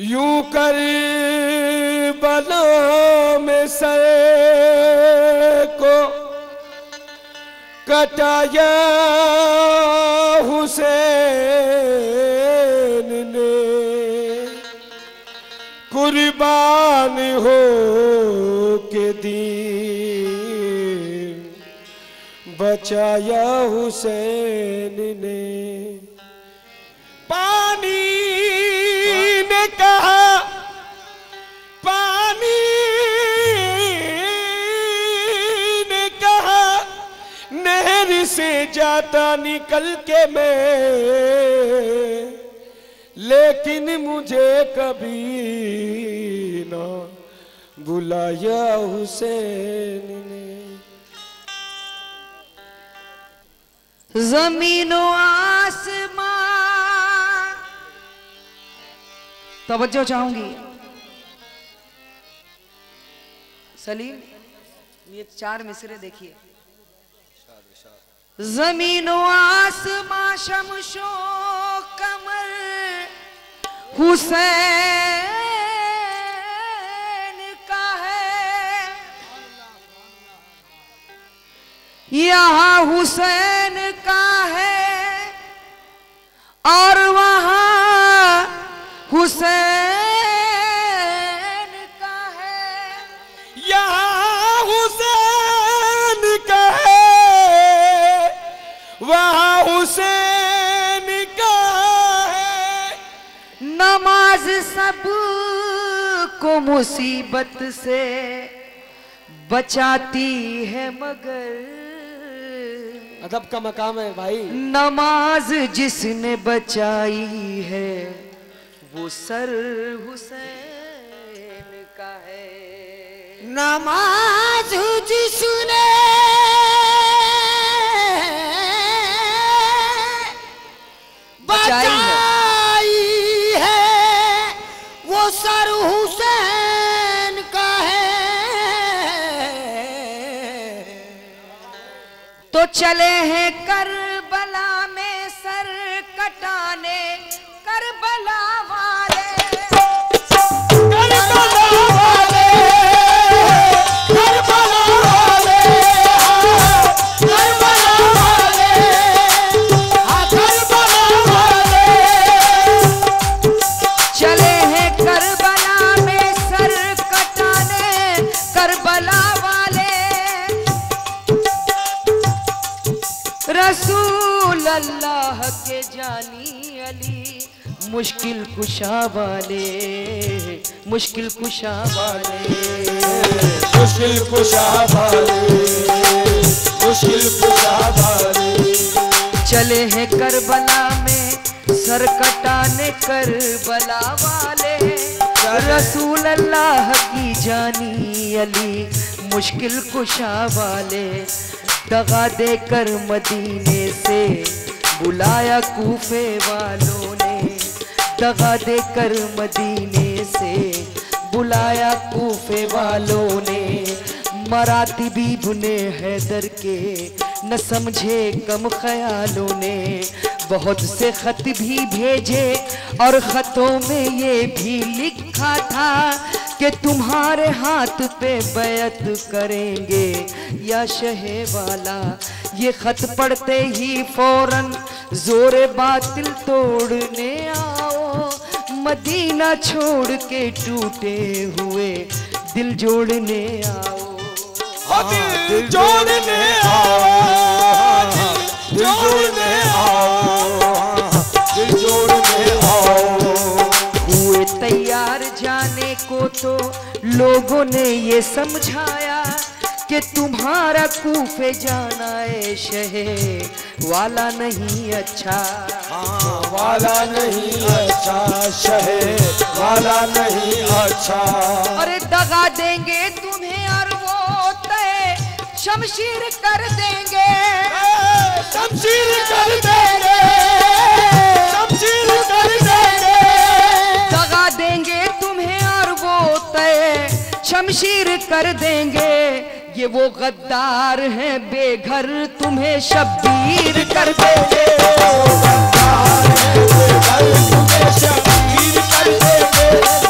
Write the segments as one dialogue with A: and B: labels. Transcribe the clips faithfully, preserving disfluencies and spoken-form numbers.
A: यूं कर बला में सर को कटाया हुसैन ने, कुर्बान हो के दीन बचाया हुसैन ने। पानी ने कहा, पानी ने कहा, नहर से जाता निकल के मैं, लेकिन मुझे कभी ना बुलाया हुसैन ने।
B: ज़मीनो आसमां, तवज्जो चाहूंगी सलीम, ये चार मिसरे देखिए। ज़मीनो आसमां शमशो कमर हुसैन का है, यहाँ हुसैन का है और वहाँ हुसैन का है।
A: यहाँ हुसैन का है, वहाँ हुसैन का है।
B: नमाज सब को मुसीबत से बचाती है मगर
A: अदब का मकाम है भाई।
B: नमाज जिसने बचाई है वो सर हुसैन का है।
C: नमाज जिसने बचाई है वो सर हुसैन का है।
B: तो चले हैं करबला में सर कटाने, करबला वाले,
A: करबला वाले, करबला वाले, करबला वाले, हाँ करबला वाले।
B: चले हैं करबला में सर कटाने, करबला वाले। रसूल अल्लाह के जानी अली, मुश्किल कुशा वाले, मुश्किल कुशा वाले,
A: मुश्किल कुशा वाले, मुश्किल कुशा वाले।
B: चले हैं करबला में सर कटाने, करबला वाले। रसूल अल्लाह की जानी अली, मुश्किल कुशा वाले। दगा देकर मदीने से बुलाया कूफे वालों ने, दगा देकर मदीने से बुलाया कूफे वालों ने। मरातिबी बुने हैदर के न समझे कम ख्यालों ने, बहुत से खत भी भेजे और खतों में ये भी लिखा था कि तुम्हारे हाथ पे बैत करेंगे या शहे वाला। ये खत पढ़ते ही फौरन जोरे बातिल तोड़ने आओ, मदीना छोड़ के टूटे हुए दिल जोड़ने आओ।
A: दिल जोड़ने आओ, दिल जोड़ने आओ, दिल जोड़ने आओ।
B: हुए तैयार जाने को तो लोगों ने ये समझाया कि तुम्हारा कूफे जाना है शहे वाला नहीं अच्छा,
A: हाँ वाला नहीं अच्छा, शहे वाला नहीं अच्छा।
B: अरे दगा देंगे तुम्हें और वो तय शमशीर कर देंगे,
A: शमशीर कर देंगे, शमशीर कर देंगे।
B: दगा देंगे तुम्हें और वो तय शमशीर कर देंगे। ये वो गद्दार हैं बेघर तुम्हें शब्बीर कर देंगे,
A: गद्दार हैं बेघर तुम्हें शब्बीर कर देंगे।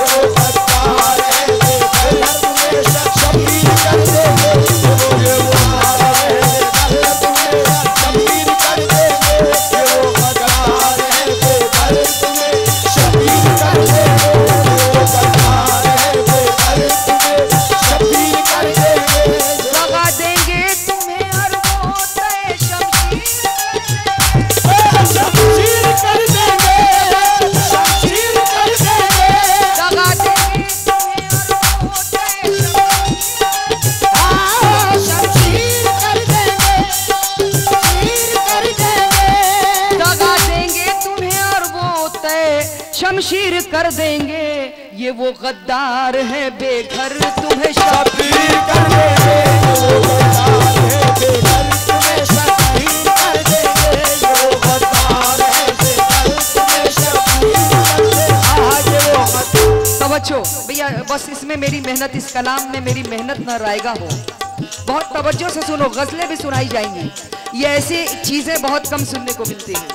B: शमशीर कर देंगे। ये वो गद्दार है बेघर तुम्हें शब्बीर
A: कर देंगे, ये वो गद्दार है बेघर तुम्हें शब्बीर कर देंगे, ये वो गद्दार है बेघर तुम्हें शब्बीर कर देंगे। आज वो गद्दार।
B: तवज्जो भैया, बस इसमें मेरी मेहनत, इस कलाम में मेरी मेहनत न रायगा हो। बहुत तवज्जो से सुनो, गजलें भी सुनाई जाएंगी। ये ऐसी चीजें बहुत कम सुनने को मिलती हैं।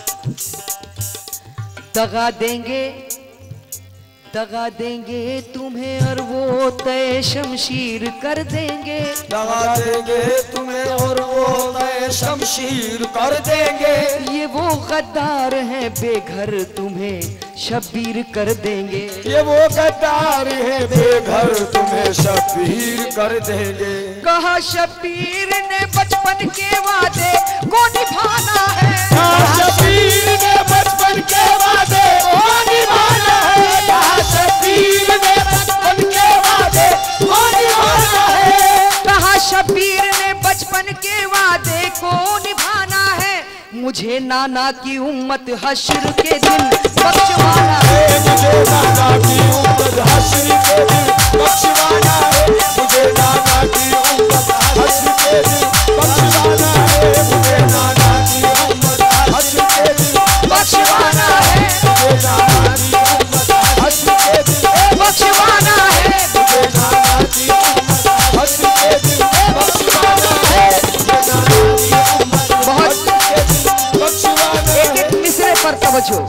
B: दगा देंगे, दगा देंगे तुम्हें और वो तय शमशीर कर देंगे।
A: दगा देंगे तुम्हें और वो तय शमशीर कर देंगे।
B: ये वो गद्दार हैं बेघर तुम्हें शब्बीर कर देंगे।
A: ये वो गद्दार है बेघर तुम्हें शब्बीर कर देंगे।
B: कहा शब्बीर ने बचपन के वादे को निभाना है।
A: कहा शब्बीर ने बचपन के वादे को निभाना है। कहा शब्बीर ने बचपन के वादे को निभाना है।
B: कहा शब्बीर ने बचपन के वादे को निभाना है। मुझे नाना की उम्मत हश्र के दिन बख्शवाना है।
A: मुझे नाना की उम्मत हश्र के दिन बख्शवाना है। मुझे नाना की उम्मत हश्र के दिन बख्शवाना है। मुझे नाना की उम्मत हश्र के दिन
B: बख्शवाना है।
A: मुझे नाना की उम्मत हश्र के दिन
B: बख्शवाना है।
A: मुझे नाना की उम्मत हश्र के दिन बख्शवाना है। मुझे नाना की उम्मत
B: बहुत
A: हश्र के दिन बख्शवाना
B: एक एक मिसरे पर तवज्जो।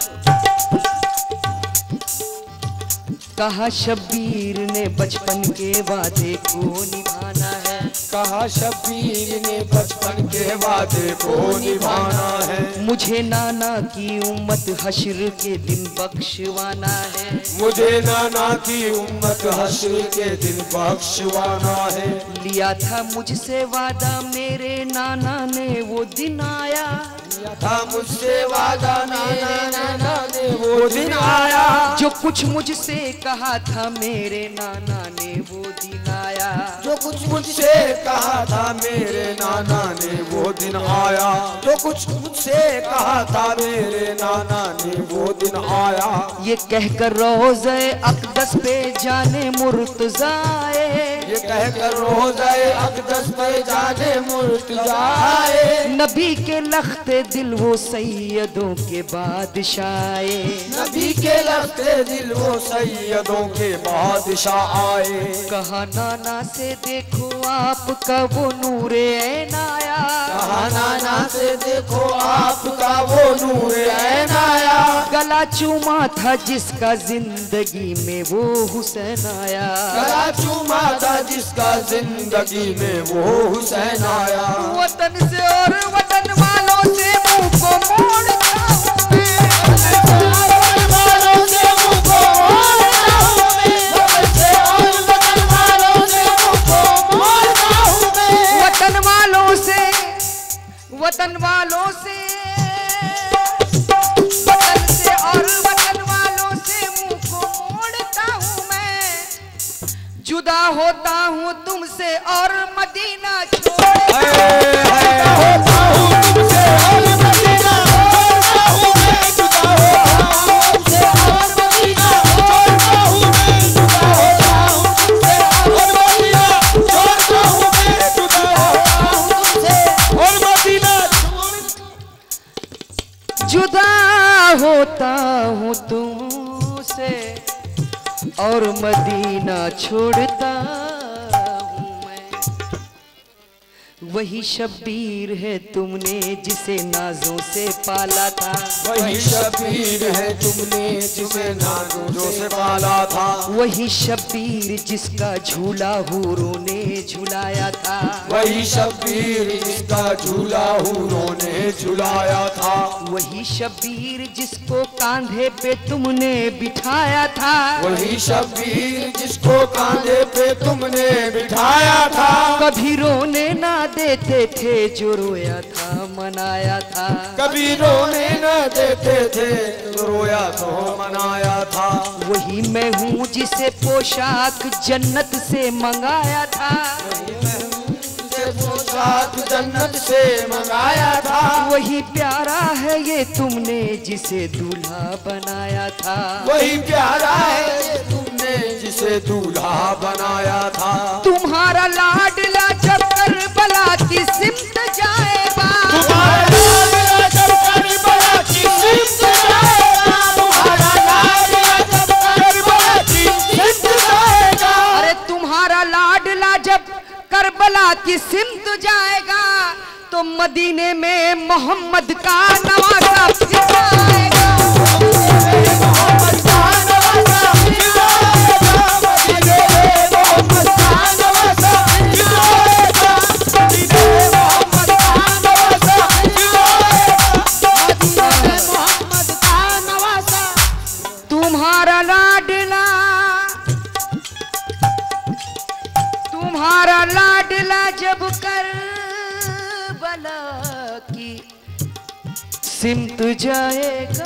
B: कहा शब्बीर ने बचपन के वादे को निभाना है।
A: कहा शब्बीर ने बचपन के वादे को निभाना है।
B: मुझे नाना की उम्मत हश्र के दिन बख्शवाना है।
A: मुझे नाना की उम्मत हश्र के दिन बख्शवाना है।
B: लिया था मुझसे वादा मेरे नाना ने वो दिन आया।
A: लिया था मुझसे वादा मेरे नाना ने वो दिन आया।
B: जो कुछ मुझसे कहा था मेरे नाना ने वो दिन आया।
A: जो कुछ मुझसे कहा था मेरे नाना ने वो दिन आया। जो कुछ मुझसे कहा था मेरे नाना ने वो दिन आया।
B: ये कहकर रोज़े अक़दस पे जाने मुर्तज़ाए।
A: ये कहकर रोज़े अक़दस पे जाने मुर्तज़ाए।
B: नबी के लख्ते दिल वो सैयदों के बादशाए।
A: नबी के लख्ते दिल वो सैयदों के बादशाह आए।
B: कहा नाना से देखो आपका वो नूरे ऐन आया।
A: कहा नाना से देखो आपका वो नूरे ऐन आया।
B: गला चूमा था जिसका जिंदगी में वो हुसैन आया।
A: गला चूमा था जिसका जिंदगी में वो हुसैन आया।
B: वतन से और वतन वालों से मुंह को मोड़ता हूं मैं।
A: वतन वालों से मुंह को मोड़ता हूं मैं। वतन से और वतन वालों से मुंह को मोड़ता हूं मैं।
B: वतन वालों से वतन वालों से वतन से और वतन वालों से मुंह को मोड़ता हूं मैं। जुदा होता हूं तुमसे और मदीना छोड़
A: जुदा होता हूं तुमसे और मदीना छोड़ता हूं मैं। जुदा होता हूं तुमसे और मदीना छोड़ता हूं मैं। जुदा होता हूं तुमसे और मदीना छोड़ता हूं मैं। जुदा होता हूं तुमसे और मदीना
B: जुदा होता हूँ तुमसे और मदीना छोड़ता हूँ मैं। वही शब्बीर है तुमने जिसे नाजों से पाला था।
A: वही शब्बीर है तुमने जिसे नाजों से पाला था।
B: वही शब्बीर जिसका झूला हूरों ने झुलाया था।
A: वही शब्बीर जिसका झूला हूरों ने झुलाया था।
B: वही शब्बीर जिसको कांधे पे तुमने बिठाया था।
A: वही शब्बीर जिसको कांधे पे तुमने बिठाया था।
B: कभी रोने ना देते थे जो रोया था मनाया था।
A: कभी रोने न देते थे तो रोया तो मनाया था।
B: वही मैं हूँ जिसे पोशाक जन्नत से मंगाया था।
A: जिसे पोशाक जन्नत से मंगाया था।
B: वही प्यारा है ये तुमने जिसे दूल्हा बनाया था।
A: वही प्यारा है तुमने जिसे दूल्हा बनाया था।
B: तुम्हारा लाडला जब करबला की सिमत जाएगा,
A: तुम्हारा लाडला जब करबला की सिमत जाएगा, तुम्हारा लाडला जब करबला की सिमत जाएगा।
B: अरे तुम्हारा लाडला जब करबला की सिमत जाएगा तो मदीने में मोहम्मद का नवासा फिर आएगा। मोहम्मद का नवासा फिर आएगा, मदीने में मोहम्मद का नवासा फिर आएगा, मदीने में मोहम्मद का नवासा फिर आएगा, मदीने में मोहम्मद का नवासा। तुम्हारा लाडला तुम्हारा लाडला जब कर की सिमत जाएगा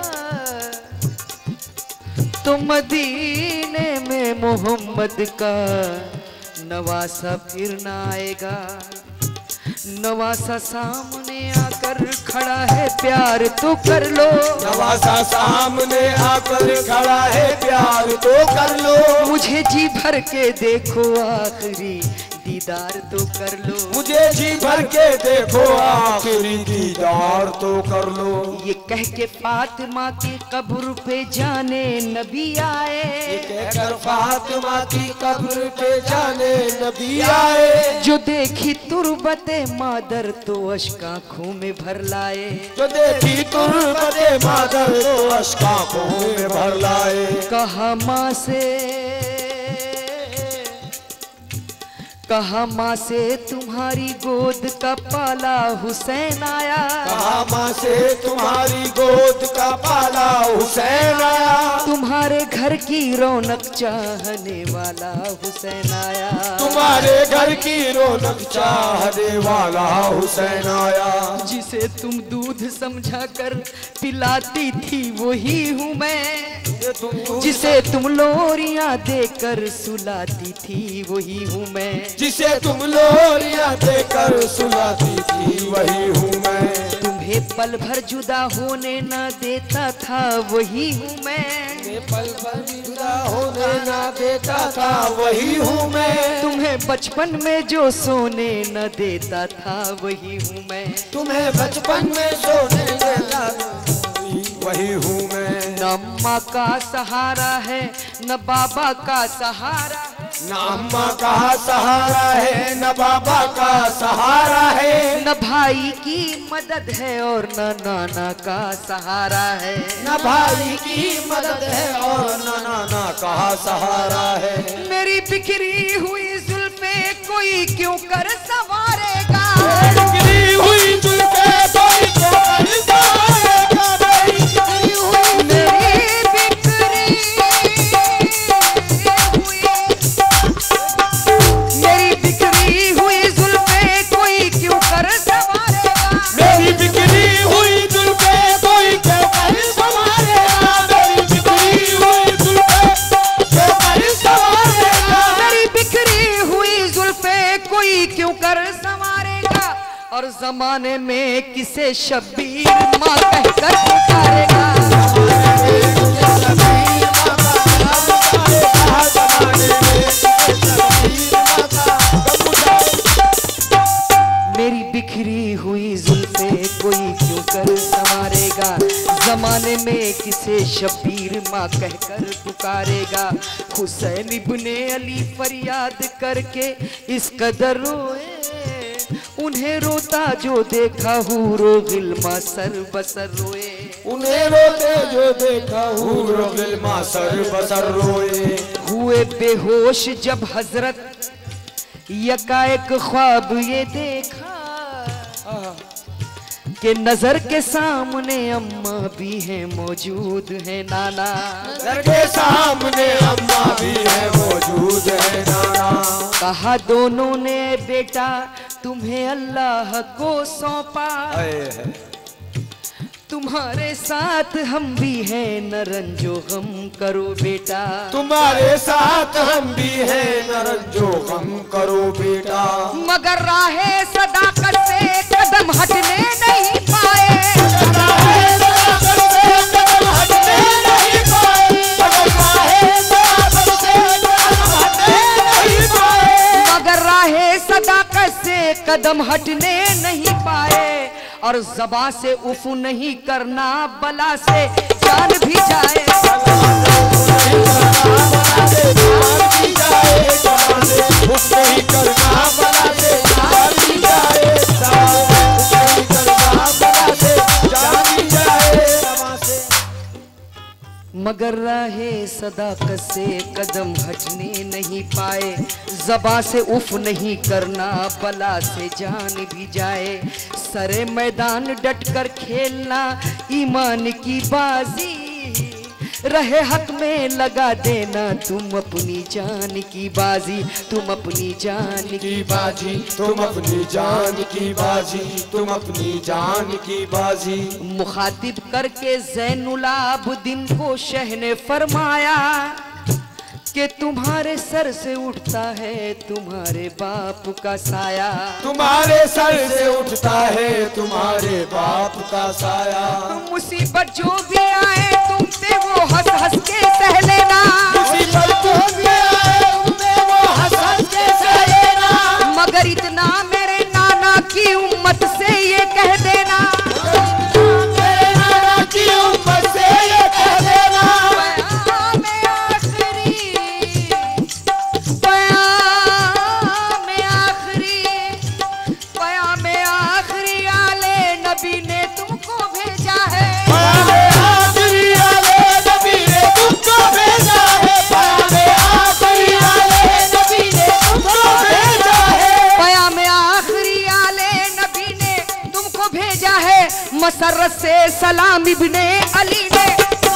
B: तो मदीने में मोहम्मद का नवासा फिर न आएगा। नवासा सामने आकर खड़ा है प्यार तो कर लो,
A: नवासा सामने आकर खड़ा है प्यार तो कर लो।
B: मुझे जी भर के देखो आखिरी दीदार तो कर लो,
A: मुझे जी भर के देखो आखिरी दीदार तो कर लो।
B: ये कह के फातिमा की कब्र पे जाने नबी आए,
A: ये कहकर फातिमा की कब्र पे जाने नबी आए।
B: जो देखी तुरबते मादर तो अश्क आँखों में भर लाए,
A: जो देखी तुरबते मादर तो अश्क आँखों में भर लाए।
B: कहा माँ से कहा माँ से तुम्हारी गोद का पाला हुसैन आया,
A: कहा माँ से तुम्हारी गोद का पाला हुसैन आया।
B: तुम्हारे घर की रौनक चाहने वाला हुसैन आया,
A: तुम्हारे घर की रौनक चाहने वाला हुसैन आया।
B: जिसे तुम दूध समझा कर पिलाती थी वही हूँ मैं, जिसे तुम लोरियां देकर सुलाती थी वही हूँ मैं,
A: जिसे तुम लोरियां देकर सुलाती थी वही हूँ मैं।
B: तुम्हें पल भर जुदा होने न देता था वही हूँ मैं,
A: पल भर जुदा होने न देता था वही हूँ मैं।
B: तुम्हें बचपन में जो सोने न देता था वही हूँ मैं,
A: तुम्हें बचपन में सोने देता वही हूँ मैं।
B: न अम्मा का सहारा है न बाबा का सहारा,
A: न अम्मा का सहारा है न बाबा का सहारा है।
B: न भाई की मदद है और न नाना का सहारा है,
A: न भाई की मदद है और न नाना का सहारा है।
B: मेरी बिखरी हुई जुल्फे कोई क्यों कर संवारेगा,
A: बिखरी हुई जुल्फे कोई क्यों कर संवारेगा।
B: मेरी बिखरी हुई जुल्फे कोई क्यों कर संवारेगा,
A: मेरी बिखरी हुई जुल्फे कोई क्यों कर संवारेगा। मेरी बिखरी हुई जुल्फे क्यों कर संवारेगा।
B: मेरी बिखरी हुई जुल्फे कोई क्यों कर संवारेगा। और जमाने में किसे शब्बीर माँ कहकर पुकारेगा, मेरी बिखरी हुई जुल्फे कोई क्यों कर संवारेगा। जमाने में किसे शब्बीर माँ कहकर पुकारेगा। हुसैन इब्ने अली फरियाद करके इस कदर रोए, उन्हें रोता जो देखा हूरो गिल्मा सर बसर रोए,
A: उन्हें रोते जो देखा हूरो गिल्मा सर बसर रोए।
B: हुए बेहोश जब हजरत यकाएक ख्वाब ये देखा कि नजर के सामने अम्मा भी है मौजूद है नाना,
A: नजर के सामने अम्मा भी है मौजूद है नाना।
B: कहा दोनों ने बेटा तुम्हें अल्लाह को सौंपा, तुम्हारे साथ हम भी हैं न रंजो गम करो बेटा,
A: तुम्हारे साथ हम भी हैं न रंजो गम करो बेटा।
B: मगर राहे सदाकत से कदम हटने नहीं पाए, कदम हटने नहीं पाए और ज़बां से उफ नहीं करना बला से जान भी जाए। मगर राहे सदाकत से कदम हटने नहीं पाए, ज़बां से उफ नहीं करना बला से जान भी जाए। सरे मैदान डट कर खेलना ईमान की बाजी, रहे हक में लगा देना तुम अपनी जान की बाजी, तुम अपनी जान की बाजी,
A: तुम अपनी जान की बाजी, तुम अपनी जान की बाजी।
B: मुखातिब करके ज़ैनुल आबिदीन को शह ने फरमाया कि तुम्हारे सर से उठता है तुम्हारे बाप का साया,
A: तुम्हारे सर से उठता है तुम्हारे बाप का साया।
B: मुसीबत जो भी आए तुम पे वो हंस हंस के सह लेना,
A: मुसीबत जो भी आए तुम पे वो हंस हंस के सह लेना।
B: मगर इतना मेरे नाना की उम्मत से ये कह देना,
A: मेरे नाना की उम्मत से ये कह देना।
B: मसरत से सलाम इब्ने अली ने,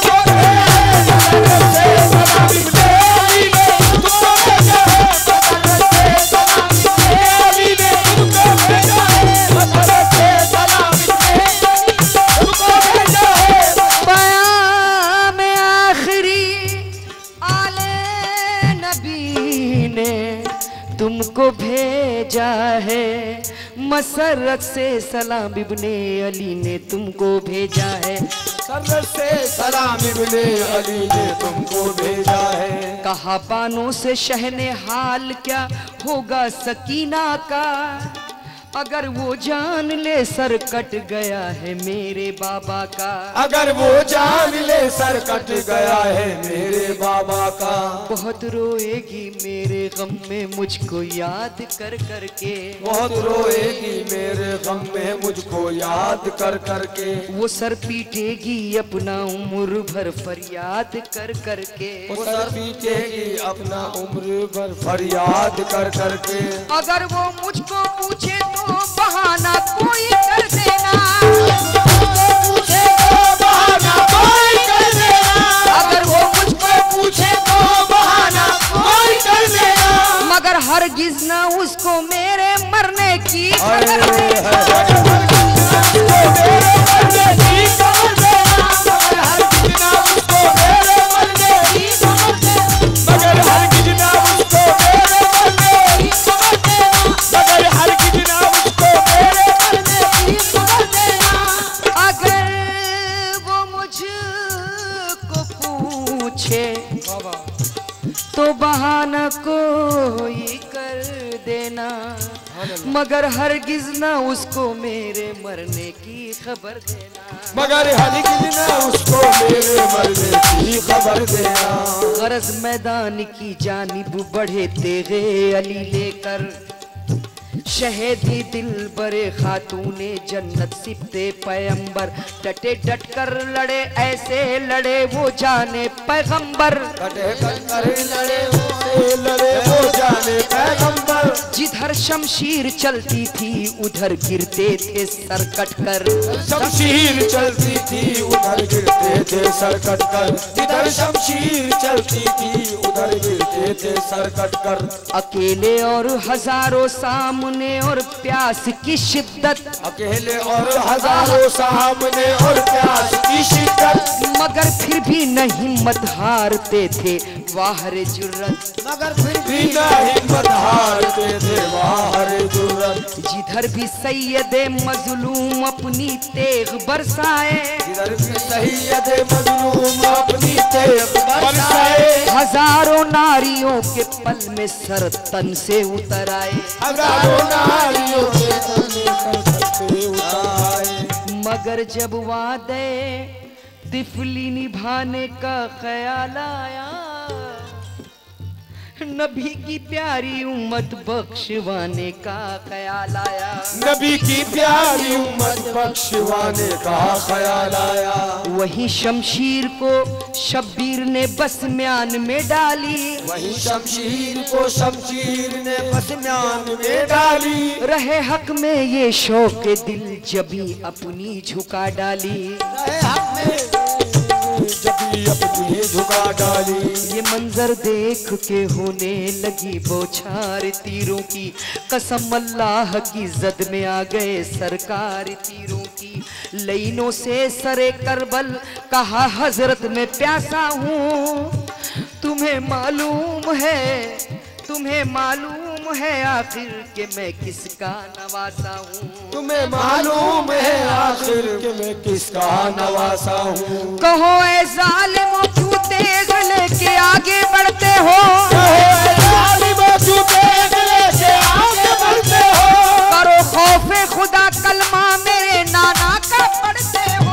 B: बयान आखिरी आले नबी ने तुमको भेजा है। मसरत से सलाम इब्ने अली ने तुमको भेजा है,
A: मसरत से सलाम इब्ने अली ने तुमको भेजा है।
B: कहा बानों से शहने हाल क्या होगा सकीना का, अगर वो जान ले सर कट गया है मेरे बाबा का,
A: अगर वो जान ले सर कट गया है मेरे बाबा का।
B: बहुत रोएगी मेरे गम में मुझको याद कर कर के,
A: बहुत रोएगी मेरे गम में मुझको याद कर कर के।
B: वो सर पीटेगी अपना उम्र भर फरियाद कर कर के,
A: वो सर पीटेगी अपना उम्र भर फरियाद कर कर के।
B: अगर वो मुझको पूछे तो बहाना कोई कर देना,
A: पूछे तो बहाना कोई कर देना।
B: अगर वो मुझको
A: पूछे तो बहाना कोई कर देना।
B: मगर हरगिज ना उसको मेरे मरने की खबर देना। तो बहाना कोई कर देना, मगर हरगिज ना उसको मेरे मरने की खबर देना,
A: मगर हरगिज ना उसको मेरे मरने की खबर देना।
B: गरज मैदान की जानिब बढ़े तेगे अली लेकर, शहीदी दिल बरे खातूने जन्नत सिपते पैगंबर, डटे डट कर लड़े ऐसे लड़े वो जाने पैगंबर,
A: डटे डट कर लड़े वो लड़े वो जाने पैगंबर।
B: जिधर शमशीर चलती थी उधर गिरते थे सर कट कर,
A: शमशीर चलती थी उधर गिरते थे सर कट कर। जिधर शमशीर चलती थी उधर गिरते थे सर कट कर।
B: अकेले और हजारों सामने और प्यास की शिद्दत,
A: अकेले और हजारों सामने और प्यास की शिद्दत,
B: मगर फिर भी न हिम्मत हारते थे वाहर जुर्रत,
C: मगर फिर
A: भी न हिम्मत हारते थे वाहर जुर्रत।
B: जिधर भी सैयदे मजलूम अपनी तेग बरसाए,
A: जिधर भी सैयदे मजलूम अपनी तेग बरसाए,
B: हजारों नारियों के पल में सर तन से उतर आए,
A: हजारों नारियों के
B: मगर जब वादे तिफली निभाने का ख्याल आया, नबी की प्यारी उम्मत बख्शवाने का ख्याल आया।
A: नबी की प्यारी उम्मत बख्शवाने का ख्याल आया।
B: वही शमशीर को शब्बीर ने बस म्यान में डाली,
A: वही शमशीर को शमशीर ने बस म्यान में डाली।
B: रहे हक में ये शौक दिल जबी अपनी झुका डाली,
A: रहे हक में जबी अपनी झुका डाली।
B: ये मंजर देख के होने लगी बौछार तीरों की, कसम अल्लाह की जद में आ गए सरकार तीरों की। लाइनों से सरे करबल कहा हजरत में प्यासा हूँ, तुम्हें मालूम है तुम्हें मालूम है आखिर के मैं किसका नवासा हूँ।
A: तुम्हें मालूम है आखिर के मैं किसका नवासा हूँ।
B: कहो ऐ जालिमों क्यों तेज लेके आगे बढ़ते हो, करो खौफे खुदा कलमा मेरे नाना का पढ़ते हो,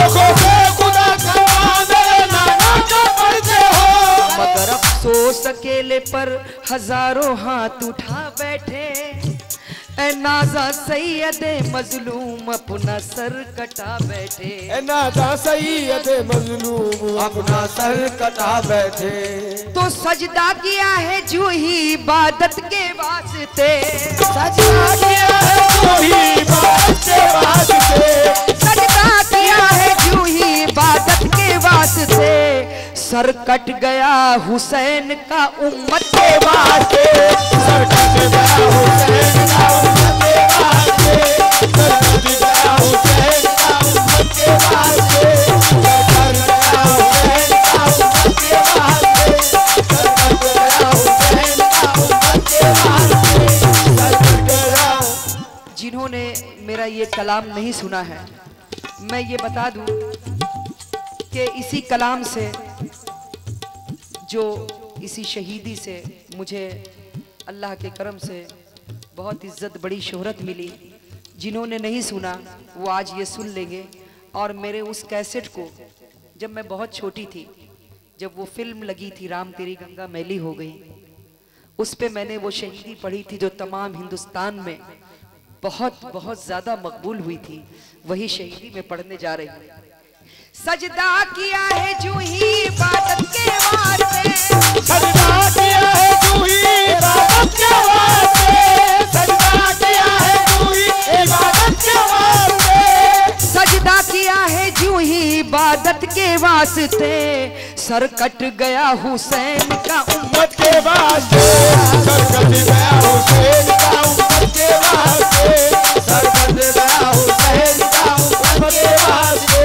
B: मगर अफसोस अकेले पर हजारों हाथ उठा बैठे। ए नाजा सैयदे मजलूम अपना सर कटा बैठे,
A: ए नाजा सैयदे मजलूम अपना सर कटा बैठे।
B: तो सजदा किया है जो ही इबादत के वास्ते,
A: सजदा किया है जो ही इबादत के वास्ते,
B: सजदा किया है जो ही इबादत के वास्ते। सर कट गया हुसैन का उम्मत के वास्ते,
A: सर कट गया हुसैन का उम्मत के वास्ते, सर कट गया हुसैन का उम्मत के वास्ते, सर कट गया हुसैन का उम्मत के वास्ते, सर कट गया हुसैन का उम्मत के वास्ते, सर कट गया।
B: जिन्होंने मेरा ये कलाम नहीं सुना है, मैं ये बता दूं कि इसी कलाम से, जो इसी शहीदी से मुझे अल्लाह के करम से बहुत इज्जत बड़ी शोहरत मिली। जिन्होंने नहीं सुना वो आज ये सुन लेंगे। और मेरे उस कैसेट को जब मैं बहुत छोटी थी, जब वो फिल्म लगी थी राम तेरी गंगा मैली हो गई, उस पे मैंने वो शहीदी पढ़ी थी जो तमाम हिंदुस्तान में बहुत बहुत ज़्यादा मकबूल हुई थी, वही शहीदी में पढ़ने जा रही हूँ। सजदा किया है जो ही इबादत के वास्ते,
A: सजदा किया है जो ही इबादत के वास्ते, सजदा किया है जो ही इबादत के वास्ते,
B: सजदा किया है जो ही इबादत के वास्ते। सर कट गया हुसैन का उम्मत
A: के वास्ते, सर कट गया हुसैन का उम्मत के वास्ते, सर कट गया हुसैन का उम्मत के वास्ते।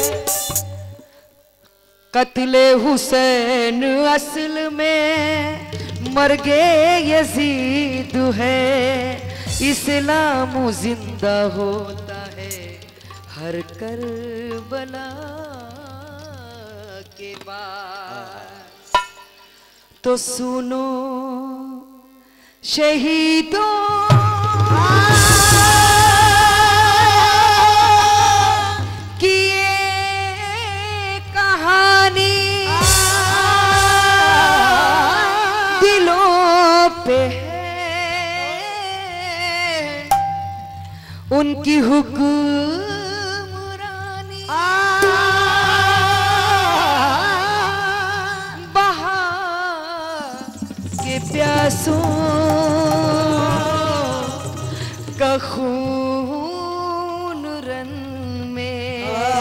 B: कत्ले हुसैन असल में मर्गे यजीद है, इस्लाम जिंदा होता है हर करबला के बाद। तो सुनो शहीदों उनकी हुक्मरानी, बहा के प्यासों का खून रन में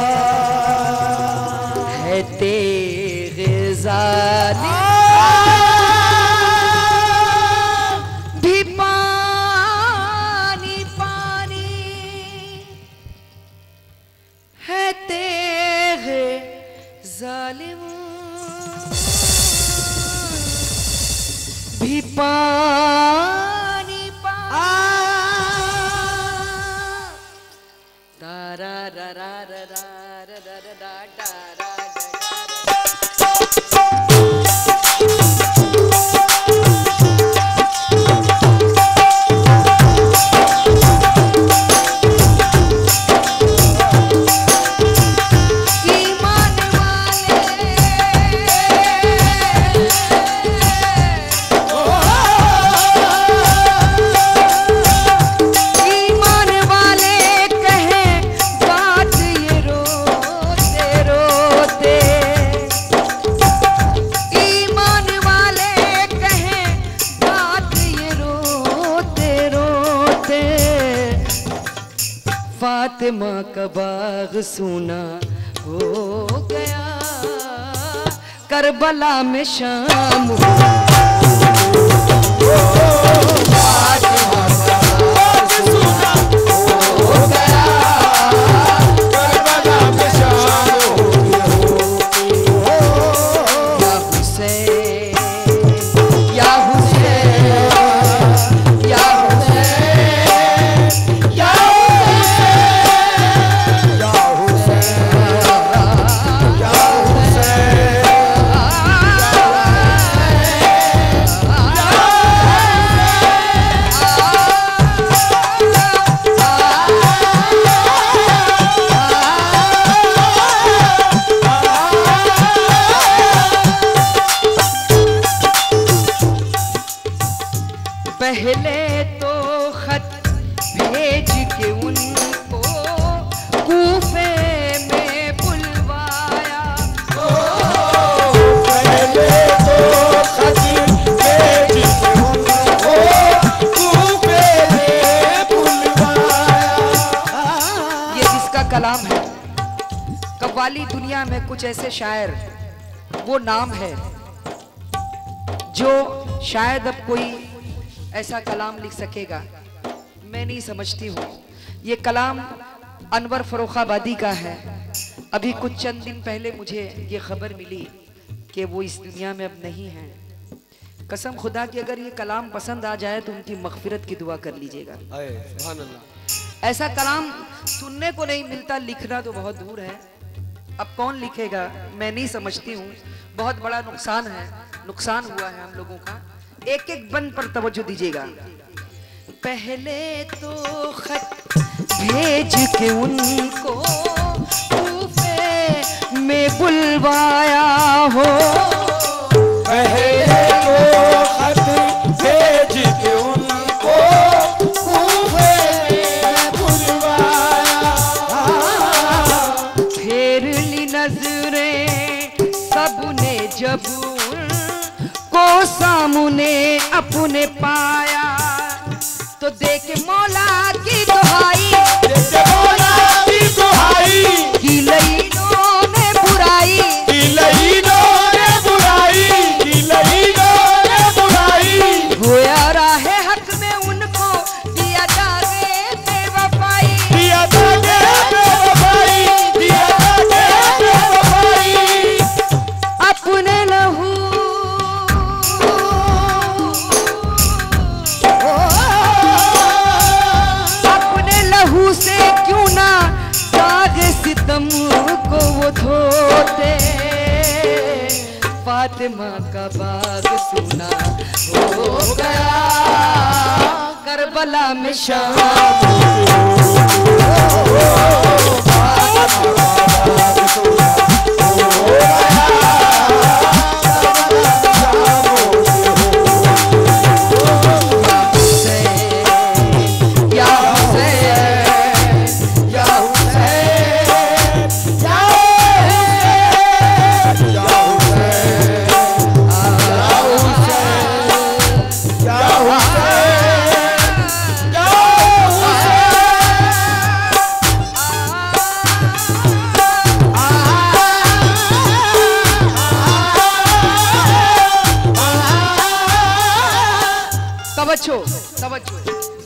B: है तेरे ज़ालिम भी पानी पानी है तेरे ज़ालिम भी पानी पानी। तारा रा रा रा रा रा रा रा रा रा। का बाग सूना हो गया, करबला में शाम हो पहले तो खत भेज के उनको कूफे में बुलवाया,
A: ओ, पहले तो खत भेज के उनको कूफे में बुलवाया।
B: ये जिसका कलाम है, कव्वाली दुनिया में कुछ ऐसे शायर, वो नाम है जो शायद अब कोई ऐसा कलाम लिख सकेगा, मैं नहीं समझती हूँ। ये कलाम अनवर फरोखाबादी का है। अभी कुछ चंद दिन पहले मुझे ये खबर मिली कि वो इस दुनिया में अब नहीं है। कसम खुदा की अगर ये कलाम पसंद आ जाए तो उनकी मगफिरत की दुआ कर लीजिएगा।
A: सुभान अल्लाह।
B: ऐसा कलाम सुनने को नहीं मिलता, लिखना तो बहुत दूर है। अब कौन लिखेगा मैं नहीं समझती हूँ। बहुत बड़ा नुकसान है, नुकसान हुआ है हम लोगों का। एक एक बंद पर तवज्जो दीजिएगा। पहले तो खत भेज के उनको कूफे में बुलवाया हो,
A: पहले तो खत भेज के उनको कूफे में बुलवाया।
B: फेर ली नजरें सबने जब को सामने अपने पाया, तो देख मौला की दुहाई,
A: देख मौला की दुहाई,
B: की लईनों ने बुराई,
A: की लईनों ने बुराई, की लईनों ने बुराई।
B: गोया राहे हक में उनको दिया दागे बेवफाई,
A: दिया दागे बेवफाई, दिया दागे बेवफाई।
B: अपने लहू से क्यों ना दाग सितम को वो धोते, फातिमा का बाग सुना हो गया, करबला में शाम तवज्जो तवज्जो।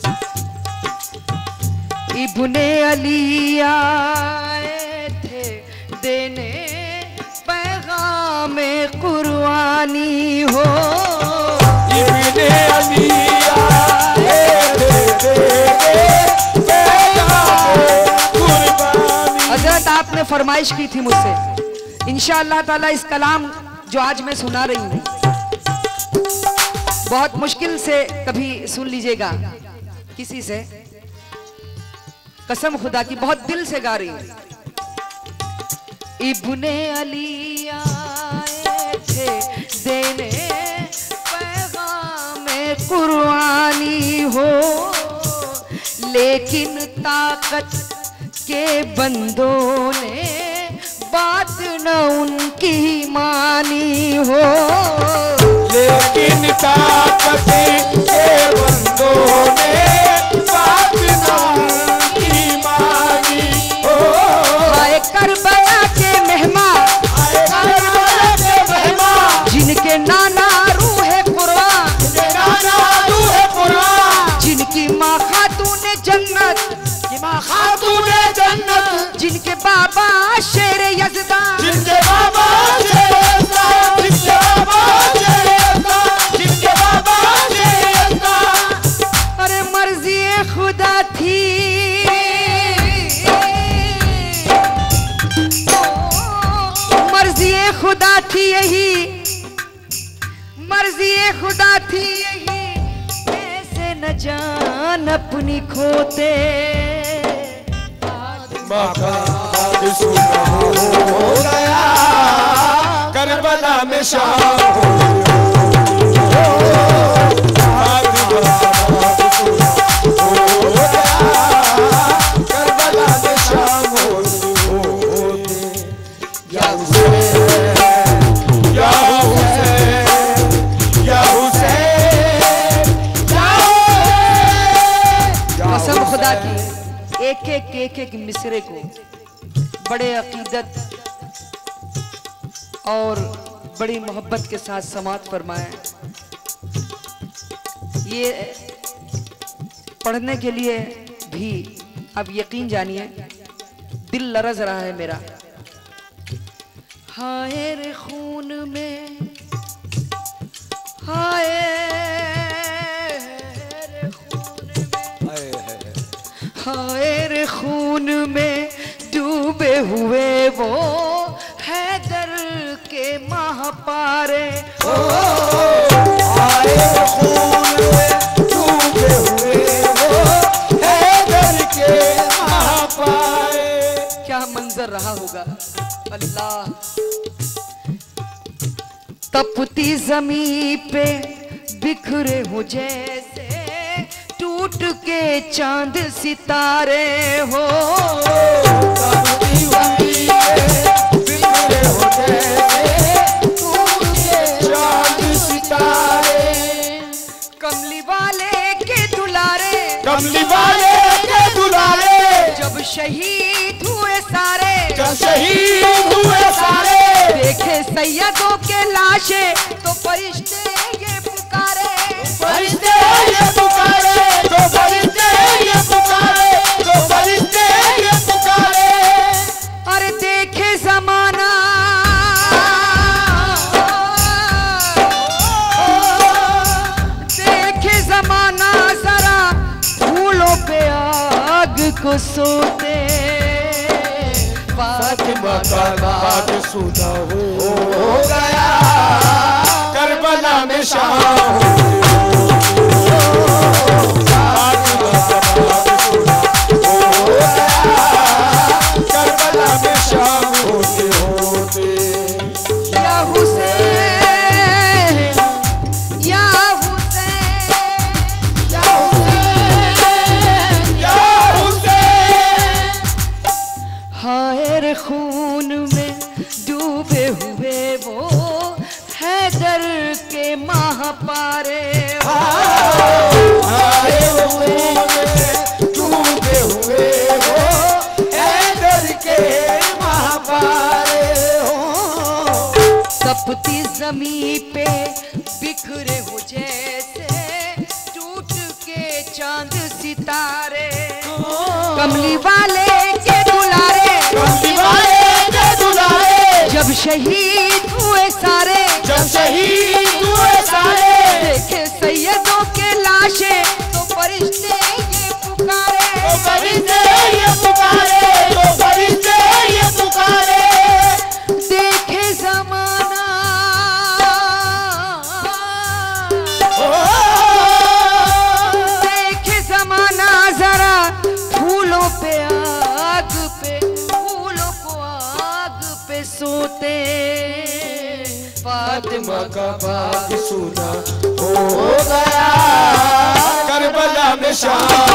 B: इब्ने अली आए थे देने पैगाम कुर्बानी हो,
A: इब्ने अली आए थे देने पैगाम कुर्बानी।
B: हजरत आपने फरमाइश की थी मुझसे, इंशाअल्लाह ताला इस कलाम जो आज मैं सुना रही हूँ बहुत मुश्किल से कभी सुन लीजिएगा किसी से, कसम खुदा की बहुत दिल से गा रही हूँ। इब्ने अली आए थे देने पैगाम कुर्बानी हो, लेकिन ताकत के बंदों ने बात न उनकी मानी हो,
A: लेकिन ताकत के बंदों ने बात न उनकी मानी हो।
B: शेर यज़दा,
A: जिनके बाबा शेर यज़दा, जिनके बाबा शेर यज़दा, जिनके बाबा शेर यज़दा।
B: अरे मर्जी खुदा थी, मर्जी खुदा थी यही, मर्जी खुदा थी यही, कैसे न जान अपनी खोते।
A: माँ का बाग सुना हो गया, करबला में शाम हो गया, करबला में शाम हो या हुसैन, या हुसैन, या हुसैन, या हुसैन।
B: कसम खुदा की एक एक एक एक मिसरे को बड़े अकीदत और बड़ी मोहब्बत के साथ समाअत फरमाएं। ये पढ़ने के लिए भी अब यकीन जानिए दिल लरज रहा है मेरा। हाय रे खून में, हाय रे खून में, हाय रे खून में डूबे हुए वो हैदर के महापारे।
A: हाय रे खून में डूबे हुए वो हैदर के महापारे।
B: क्या मंजर रहा होगा अल्लाह। तपती जमीन पे बिखरे हो जैसे टूट के चांद सितारे हो,
A: तपती जमीन पे बिखरे हो जैसे टूट के चांद सितारे।
B: कमली वाले के दुलारे,
A: कमली वाले के दुलारे,
B: जब शहीद हुए सारे,
A: जब शहीद हुए सारे,
B: देखे सैयदों के लाशे तो फरिश्ते ये पुकारे,
A: फरिश्ते ये पुकारे, तो फरिश्ते ये पुकारे, तो फरिश्ते ये पुकारे।
B: अरे देखे जमाना, देखे जमाना जरा फूलों पे आग को सोते।
A: फातिमा का बाग सुना हो गया, करबला में शाम हो गया, फातिमा का बाग सुना हो गया, करबला में शाम होते होते।
B: या हुसैन, या हुसैन,
A: या हुसैन, या हुसैन।
B: हाय रे खून में डूबे हुए वो हैदर के महापारे।
A: हाय रे खून में डूबे हुए वो हैदर के महापारे हो।
B: तपती जमीन पे बिखरे हो जैसे टूट के चांद सितारे। कमली वाले के दुलारे,
A: कमली वाले के दुलारे,
B: जब शहीद हुए सारे,
A: जब शहीद हुए सारे,
B: देखे सैयदों के लाशे तो फरिश्ते ये पुकारे,
A: तो फरिश्ते ये पुकारे, तो फरिश्ते ये पुकारे।
B: देखे जमाना, देखे जमाना जरा फूलों पे आग पे, फूलों को आग पे सोते।
A: फातिमा का बाग सुना हो गया, करबला में शाम हो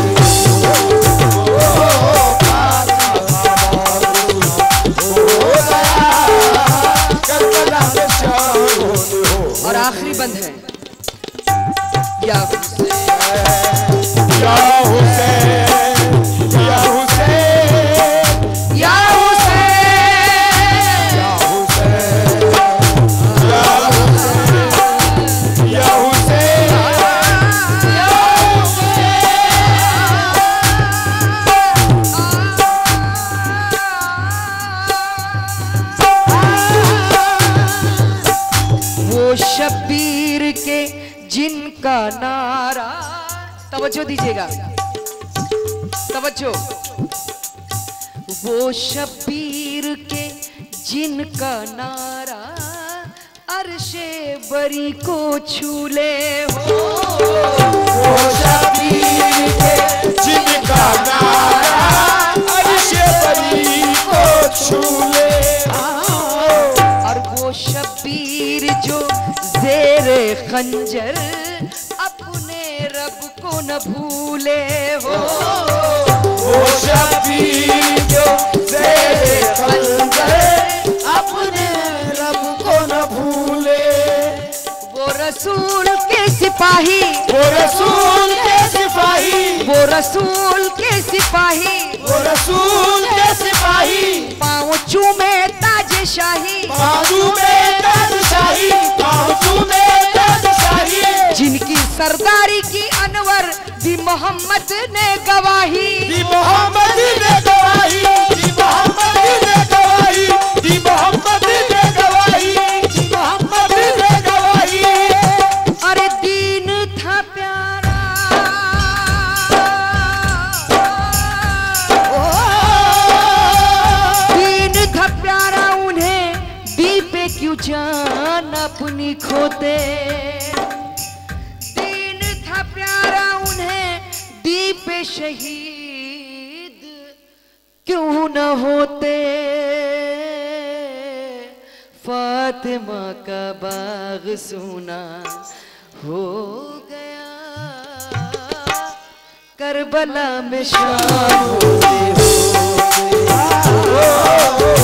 A: गया, करबला में शाम हो।
B: और आखिरी बंद है या हुसैन,
A: या हुसैन, या हुसैन,
B: या हुसैन,
A: या हुसैन, या हुसैन, या हुसैन।
B: शब्बीर के जिनका नारा, तवज्जो दीजिएगा, तवज्जो। वो शब्बीर के जिनका नारा अर्शे बरी को छूले हो,
A: वो शब्बीर के जिनका नारा अर्शे बरी को छूले।
B: और वो शब्बीर जो ज़ेरे खंजर अपने रब को न भूले हो,
A: वो शब्बीर जो ज़ेरे खंजर अपने रब को न भूले।
B: वो रसूल के सिपाही,
A: वो रसूल के सिपाही,
B: वो रसूल के सिपाही,
A: वो रसूल के सिपाही,
B: पाँव चूमे ताज शाही,
A: बाजू में ताजशाही, बाजू में ताजशाही।
B: जिनकी सरदारी की अनवर दी मोहम्मद ने गवाही,
A: दी मोहम्मद ने गवाही, दी मोहम्मद ने गवाही, दी मोहम्मद ने गवाही, दी मोहम्मद ने गवाही।
B: अरे दीन था प्यारा, दीन था प्यारा उन्हें दी पे क्यों जान अपनी खोते, दीन था प्यारा उन्हें दी पे शहीद क्यों न होते। फातिमा का बाग सुना हो गया, करबला में शाम होते होते।